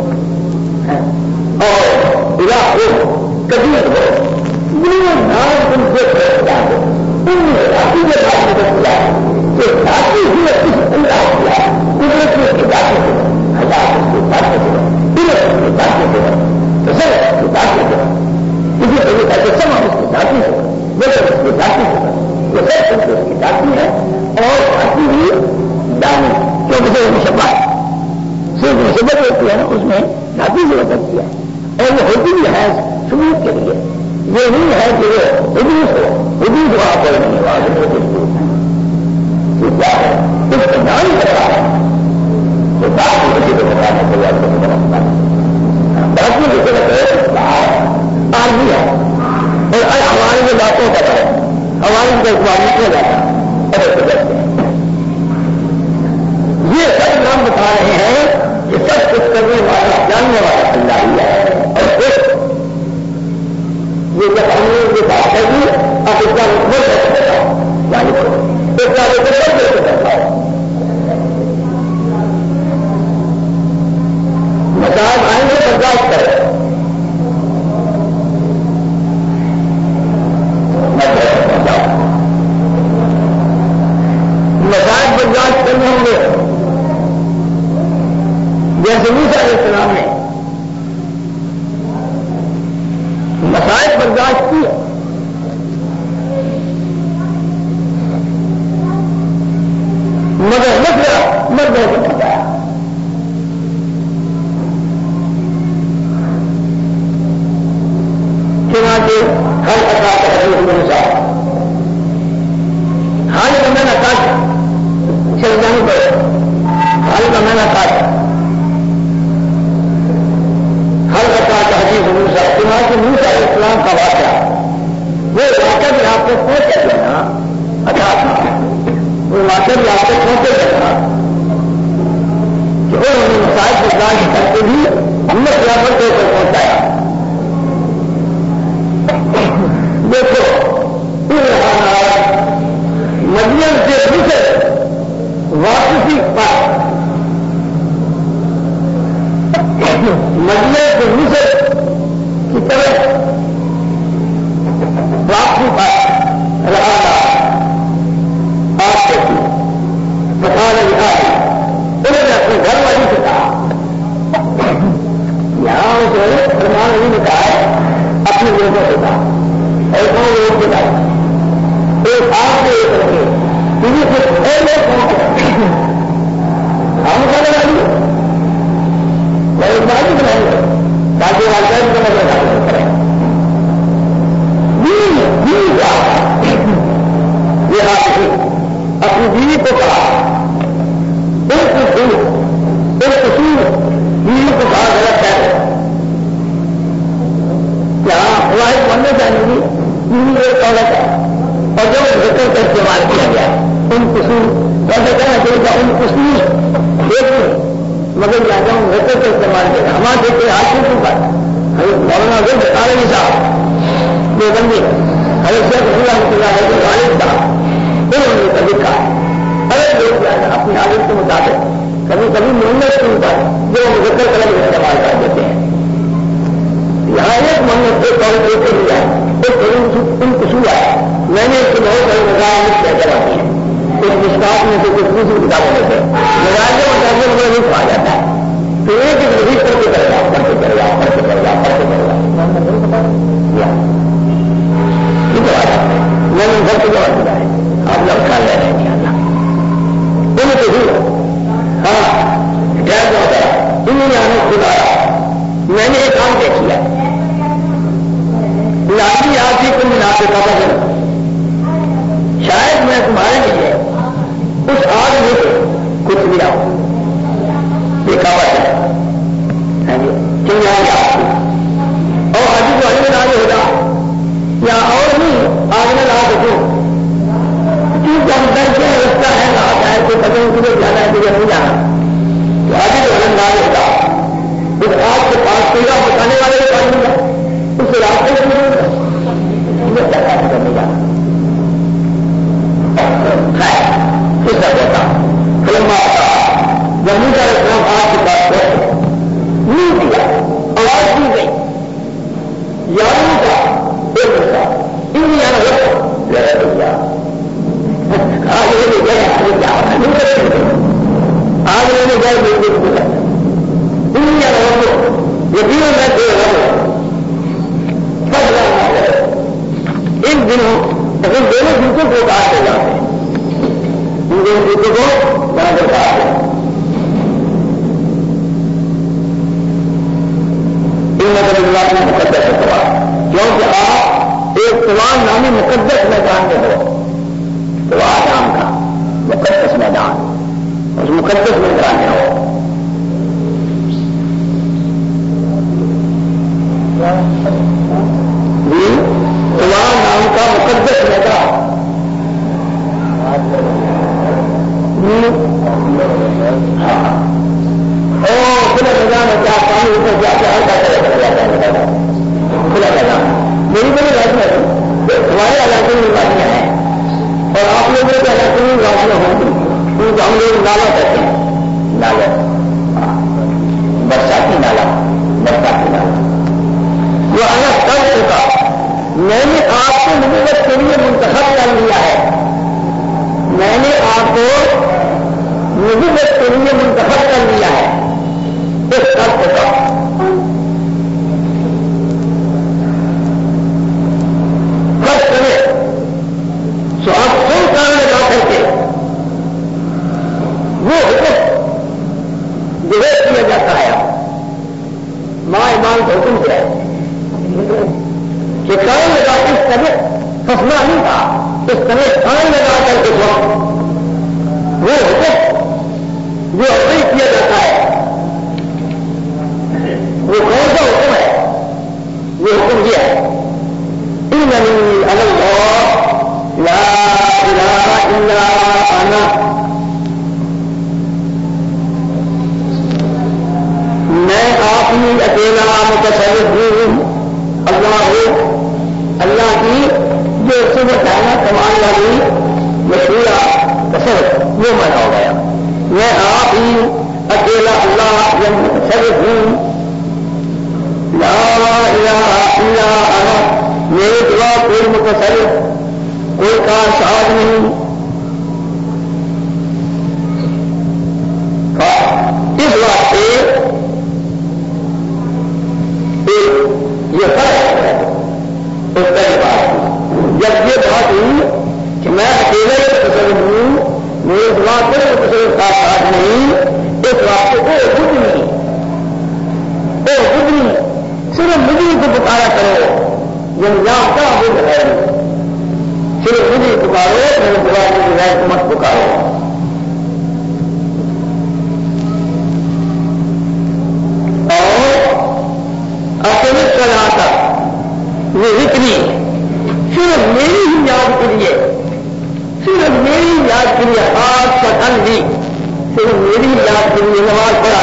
اور الہ ہو قدیر ہو یہ نام تم سے پہچان ہو تم نے ذاتی کے بات میں کیا ہے کہ ذاتی ہی کچھ اللہ کیا ہے قدرت اس کی ذاتی سے اللہ اس کی ذاتی سے قدرت اس کی ذاتی سے تصور اس کی ذاتی سے اسی طریقے سے سما اس کی ذاتی سے ویسے اس کی ذاتی سے یہ سب کچھ اس کی ذاتی ہے اور ذاتی ہی دانی کیونکہ جو مشبہ صرف مشبت ہوتی ہے نا اس میں ذاتی سے بدلتی ہے اور وہ ہوتی بھی ہے ثبوت کے لیے یہ نہیں ہے کہ وہ حدیث ہو حدیث ہو آپ نہیں ہوا کیا ہے اس کا نام کرتا ہے تو بات کسی کو بتانے کے لیے باقی کسی کو آدمی ہے اور ہماری جو باتوں کا ہے ہماری کو اخبار نکل جاتا ہے یہ سب نام بتا رہے ہیں کہ سب کچھ کرنے والا جاننے والا اللہ ہی ہے. اور پھر یہ جب ہم نے یہ بات کر دی اب اس کا مطلب کیسے بتاؤ یعنی اس کا مطلب کیسے بتاؤ مسائل آئیں گے برداشت کرے مسائل برداشت کرنے ہوں گے جیسے موسیٰ علیہ السلام نے مسائل برداشت کی مگر مسئلہ مرد کو بتایا چنانچہ ہر اکاش حدیث موسیٰ حال کا میں نے کاٹ چل جانی پڑے حال کا میں نے کاٹ ہر اکاش حدیث موسیٰ چنانچہ موسیٰ علیہ السلام کا واقعہ وہ واقعہ بھی آپ کو پہنچے دینا اچھا تھا وہ واقعہ بھی آپ کو پہنچے دینا کہ انہوں نے مسائل برداشت کرتے بھی ہم نے خلافت کو پہنچایا. دیکھو مدین سے مصر واپسی پر مدین سے مصر کی طرف واپسی پر رہا آپ کو بتا رہی ہے انہوں نے اپنے گھر والی سے کہا یہاں اسے فرمان نہیں نے کہا ہے اپنے لوگوں سے کہا اور دو لوگ کے بعد ایک آپ سے ایک رکھے تیری سے پہلے پہنچ ہم کرنے والی بہت باری بنائی ہے تاکہ والدین کو نظر آئے کریں یہ بات اپنی بیوی کو کہا ایک قصور ایک قصور بیوی کو کہا غلط ہے کیا فوائد بننے چاہیے گی بیوی ایک عورت ہے اور جو ذکر کا استعمال کیا گیا ان قصور کیسے کہنا چاہیے گا ان قصور ایک مگر یا جاؤں ذکر کا استعمال کیا گیا ہمارے دیکھتے آج کو پر حضرت مولانا غلط عالمی صاحب یہ بندے حضرت شیخ اللہ علیہ غالب صاحب انہوں نے کبھی کہا الگ لوگ اپنی عادت کے مطابق کبھی کبھی محنت کے مطابق جو مذکر کلام استعمال کر دیتے ہیں. یہاں ایک محنت کے طور پر کے لیا ایک ان قصور ہے. میں نے اس کے بہت سارے مزاج طے کرواتی ہیں. کچھ مشکات میں سے کچھ دوسری کتابوں میں سے مزاج کے مطابق میرا رخ آ جاتا ہے. تو ایک ایک رخ کر کے کرے گا پڑھ کے کرے گا پڑھ کے کرے گا پڑھ کے کرے گا میں نے گھر سے جواب دیا ہے. آپ لوگ کھا لے رہے ہیں اللہ انہیں تو ہی ہاں ڈر ہوتا ہے انہیں آنے خدا میں نے ایک کام دیکھی ہے لاجی آپ ہی کو ملا کے کہا شاید میں تمہارے لیے اس آگ میں سے کچھ بھی آؤں دیکھا ہوا ہے چنگائی آپ اور آج کو آگے آگے ہوگا یا اور نہیں آگ میں لا سکوں کیونکہ ہم ڈر کے رستہ ہے رات ہے کوئی پتہ نہیں کدھر جانا ہے کدھر نہیں جانا تو آگے جو انداز ہوگا اس آگ کے پاس پیڑا بتانے والے کو پانی ملا اس راستے سے نہیں جانا کس طرح ہوتا فلم آتا جب مجھے اسلام آگ کے پاس گئے نہیں دیا آواز دی گئی یادوں کا ایک رستہ ان یہاں رکھا آج میں گئے آج میں نے گئے بالکل دنیا رہو یقین میں دے رہو ان دنوں ان دونوں جوتوں کو کاٹ کے جاتے ہیں ان دونوں جوتوں کو جہاں پر کاٹ ہیں ان مقدس میں مقدس اتوا کیونکہ آپ ایک قرآن نامی مقدس میدان میں ہو تو آرام کا مقدس میدان اس مقدس میدان میں ہو قرآن نام کا مقدس میدان اور کھلا میدان ہوتا ہے پانی اوپر جا کے ہر جاتا ہے کھلا میدان میری بڑی بات ہے ہمارے علاقے میں وادیاں ہیں اور آپ لوگوں کے علاقے میں وادیاں ہوں گی ان کو ہم لوگ نالا کہتے ہیں نالا برساتی نالا برساتی نالا وہ الگ کر چکا میں نے آپ کو نبوت کے لیے منتخب کر لیا ہے میں نے آپ کو نبوت کے لیے منتخب کر لیا ہے اس شرط کا خرچ کرے سو آپ کون کام لگا کر کے وہ حکم جو کیا جاتا ہے ماں ایمان کا حکم کیا ہے کہ کام لگا اس طرح فسنا نہیں تھا اس طرح کام لگا کر کے وہ حکم جو اپنے کیا جاتا ہے وہ کون سا حکم ہے وہ حکم یہ ہے اننی اللہ لا الہ الا انا میں آپ ہی اکیلا متصرف ہوں اللہ ہو اللہ کی جو صبح کہنا کمال والی مشہورہ تصرف وہ مانا ہو گیا میں آپ ہی اکیلا اللہ یا متصرف ہوں لا الہ الا انا میرے دعا کوئی متصرف کوئی کار ساز نہیں اس واسطے یہ فرق ہے اس طرح بات جب یہ بات ہوئی کہ میں اکیلے تصرف ہوں میرے دعا کوئی تصرف کا ساز نہیں اس واسطے کو خود نہیں وہ خود نہیں صرف مجھے کو پکارا کرو یہ نظام کا وہ ہے صرف مجھے پکارو میرے دعا کی بغیر مت پکارو اور اپنے کلا تک یہ اتنی صرف میری ہی یاد کے لیے صرف میری یاد کے لیے آج کا دن بھی صرف میری یاد کے لیے نماز پڑھا